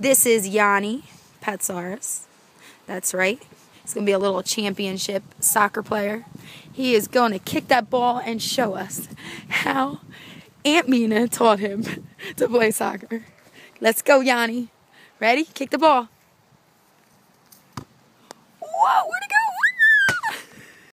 This is Yanni, Patsaros. That's right. He's going to be a little championship soccer player. He is going to kick that ball and show us how Aunt Mena taught him to play soccer. Let's go, Yanni. Ready? Kick the ball.